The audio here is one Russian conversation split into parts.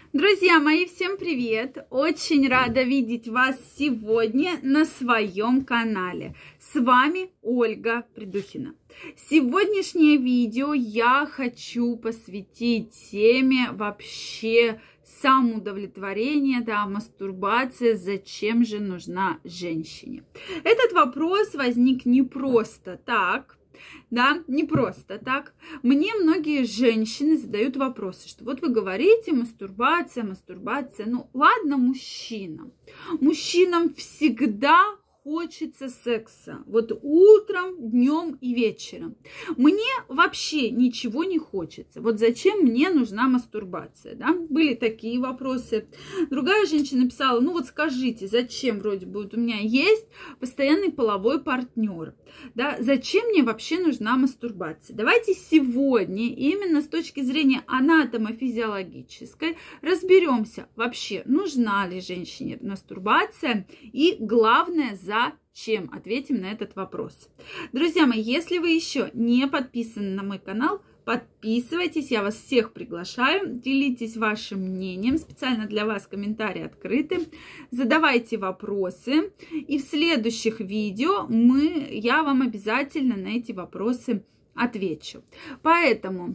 Друзья мои, всем привет! Очень рада видеть вас сегодня на своем канале. С вами Ольга Придухина. Сегодняшнее видео я хочу посвятить теме вообще самоудовлетворения, мастурбация, зачем же нужна женщине. Этот вопрос возник не просто так. Не просто так. Мне многие женщины задают вопросы, что вот вы говорите, мастурбация. Ну ладно, мужчинам. Мужчинам всегда хочется секса. Вот утром, днем и вечером. Мне вообще ничего не хочется. Вот зачем мне нужна мастурбация? Были такие вопросы. Другая женщина писала, ну вот скажите, зачем вроде бы вот у меня есть постоянный половой партнер? Зачем мне вообще нужна мастурбация? Давайте сегодня именно с точки зрения анатомо-физиологической разберемся вообще, нужна ли женщине мастурбация и главное, зачем? Ответим на этот вопрос. Друзья мои, если вы еще не подписаны на мой канал, подписывайтесь, я вас всех приглашаю, делитесь вашим мнением, специально для вас комментарии открыты, задавайте вопросы, и в следующих видео я вам обязательно на эти вопросы отвечу. Поэтому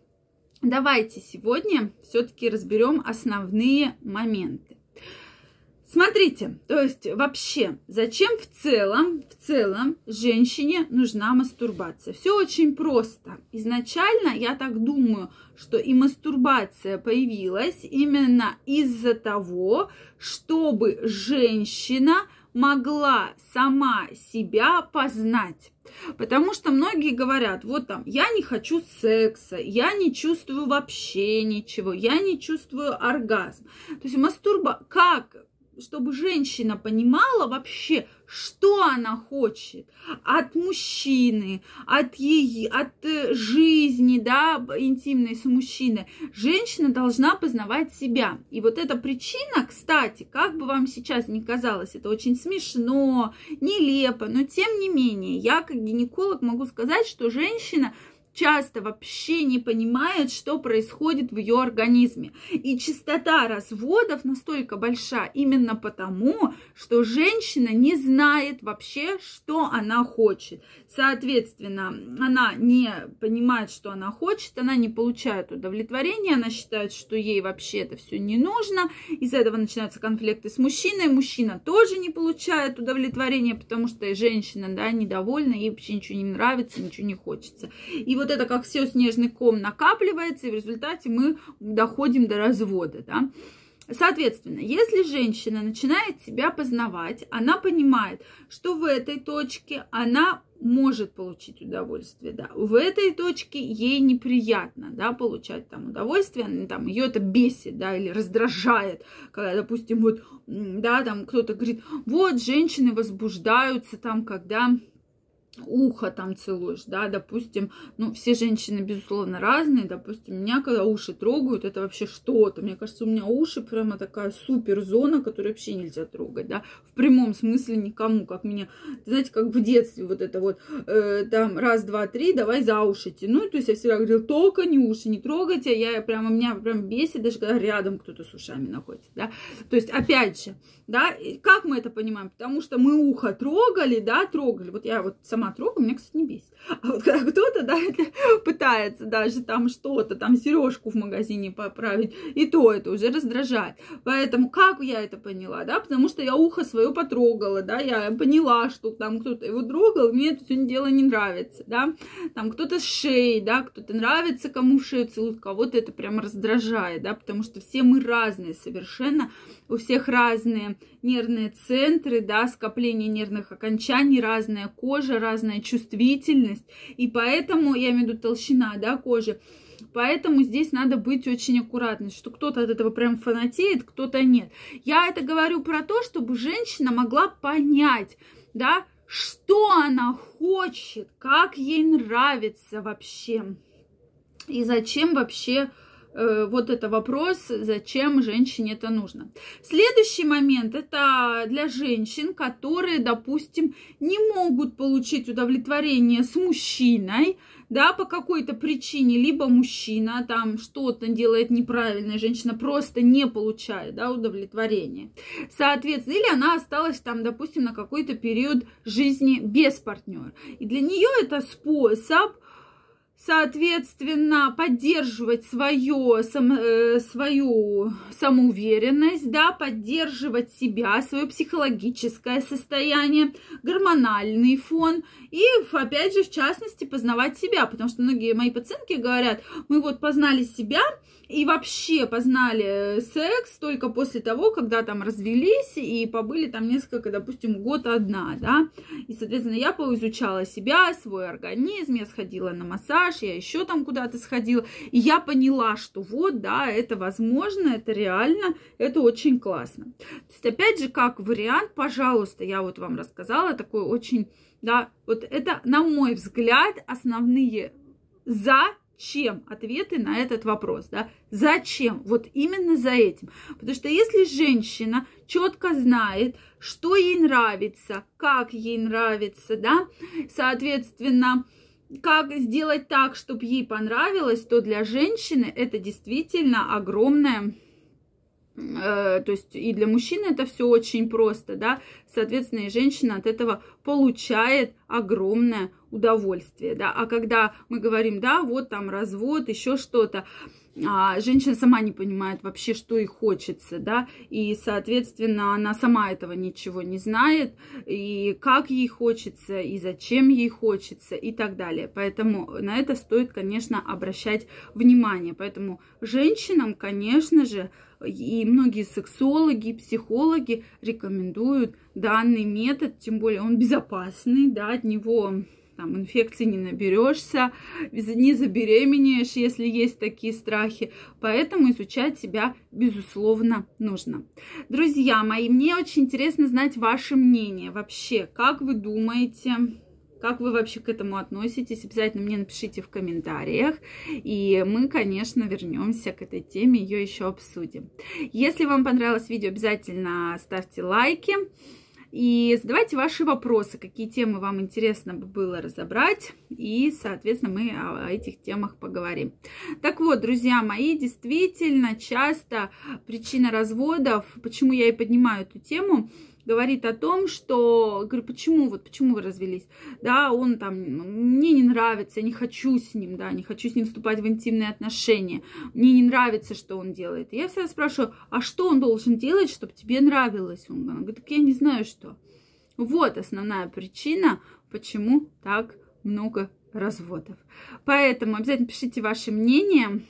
давайте сегодня все-таки разберем основные моменты. Смотрите, то есть вообще, зачем в целом женщине нужна мастурбация? Все очень просто. Изначально, я так думаю, что и мастурбация появилась именно из-за того, чтобы женщина могла сама себя познать. Потому что многие говорят, я не хочу секса, я не чувствую вообще ничего, я не чувствую оргазм. То есть чтобы женщина понимала вообще, что она хочет от мужчины, от жизни, интимной с мужчиной. Женщина должна познавать себя. И вот эта причина, кстати, как бы вам сейчас ни казалось, это очень смешно, нелепо, но тем не менее, я как гинеколог могу сказать, что женщина часто вообще не понимает, что происходит в ее организме. И частота разводов настолько большая именно потому, что женщина не знает вообще, что она хочет. Соответственно, она не понимает, что она хочет, она не получает удовлетворения, она считает, что ей вообще это все не нужно. Из этого начинаются конфликты с мужчиной. Мужчина тоже не получает удовлетворения, потому что женщина, недовольна, ей вообще ничего не нравится, ничего не хочется. И вот это как все снежный ком накапливается, и в результате мы доходим до развода, Соответственно, если женщина начинает себя познавать, она понимает, что в этой точке она может получить удовольствие, В этой точке ей неприятно, получать удовольствие, ее это бесит, или раздражает, когда, допустим, кто-то говорит, женщины возбуждаются, когда ухо целуешь, допустим, все женщины, безусловно, разные, допустим, меня, когда уши трогают, это вообще что-то, мне кажется, у меня уши прямо такая супер зона, которую вообще нельзя трогать, в прямом смысле никому, как меня, знаете, как в детстве, раз, два, три, давай за уши тяну, то есть я всегда говорила, только не уши, не трогайте, меня прям бесит, даже когда рядом кто-то с ушами находится, то есть, опять же, как мы это понимаем, потому что мы ухо трогали, я сама трогаю, меня, кстати, не бесит. А вот когда кто-то, пытается даже что-то, сережку в магазине поправить, и то это уже раздражает. Поэтому как я это поняла, потому что я ухо свое потрогала, я поняла, что кто-то его трогал, мне это все дело не нравится, кто-то с шеей, кто-то нравится, кому шею целуют, кого-то это прям раздражает, потому что все мы разные совершенно, у всех разные нервные центры, скопление нервных окончаний, разная кожа, разная чувствительность, и поэтому, я имею в виду толщина, кожи, поэтому здесь надо быть очень аккуратной, что кто-то от этого прям фанатеет, кто-то нет. Я это говорю про то, чтобы женщина могла понять, что она хочет, как ей нравится вообще, и зачем вообще вот это вопрос, зачем женщине это нужно. Следующий момент, это для женщин, которые, допустим, не могут получить удовлетворение с мужчиной, да, по какой-то причине, либо мужчина там что-то делает неправильно, женщина просто не получает, да, удовлетворения. Соответственно, или она осталась там, допустим, на какой-то период жизни без партнера. И для нее это способ, соответственно, поддерживать свою самоуверенность, да, поддерживать себя, свое психологическое состояние, гормональный фон и, опять же, в частности, познавать себя, потому что многие мои пациентки говорят, мы вот познали себя и вообще познали секс только после того, когда там развелись и побыли там несколько, допустим, год одна, да, и, соответственно, я поизучала себя, свой организм, я сходила на массаж, я еще там куда-то сходила, и я поняла, что вот, да, это возможно, это реально, это очень классно. То есть, опять же, как вариант, пожалуйста, я вот вам рассказала, такой очень, да, вот это, на мой взгляд, основные зачем ответы на этот вопрос, да, зачем, вот именно за этим, потому что если женщина четко знает, что ей нравится, как ей нравится, да, соответственно, как сделать так, чтобы ей понравилось, то для женщины это действительно огромное. То есть и для мужчины это все очень просто, да, соответственно, и женщина от этого получает огромное удовольствие, да, а когда мы говорим, да, вот там развод, еще что-то, женщина сама не понимает вообще, что ей хочется, да, и, соответственно, она сама этого ничего не знает, и как ей хочется, и зачем ей хочется, и так далее. Поэтому на это стоит, конечно, обращать внимание. Поэтому женщинам, конечно же, и многие сексологи, психологи рекомендуют данный метод, тем более он безопасный, да, от него там инфекции не наберешься, не забеременеешь, если есть такие страхи. Поэтому изучать себя, безусловно, нужно. Друзья мои, мне очень интересно знать ваше мнение. Вообще, как вы думаете, как вы вообще к этому относитесь? Обязательно мне напишите в комментариях. И мы, конечно, вернемся к этой теме, ее еще обсудим. Если вам понравилось видео, обязательно ставьте лайки. И задавайте ваши вопросы, какие темы вам интересно было разобрать. И, соответственно, мы о этих темах поговорим. Так вот, друзья мои, действительно, часто причина разводов, почему я и поднимаю эту тему, говорит о том, что, говорю, почему вы развелись, да, он там, мне не нравится, я не хочу с ним, да, не хочу с ним вступать в интимные отношения, мне не нравится, что он делает. И я всегда спрашиваю, а что он должен делать, чтобы тебе нравилось? Он говорит, так я не знаю, что. Вот основная причина, почему так много разводов. Поэтому обязательно пишите ваше мнение,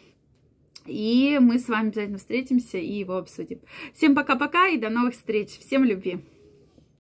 и мы с вами обязательно встретимся и его обсудим. Всем пока-пока и до новых встреч. Всем любви.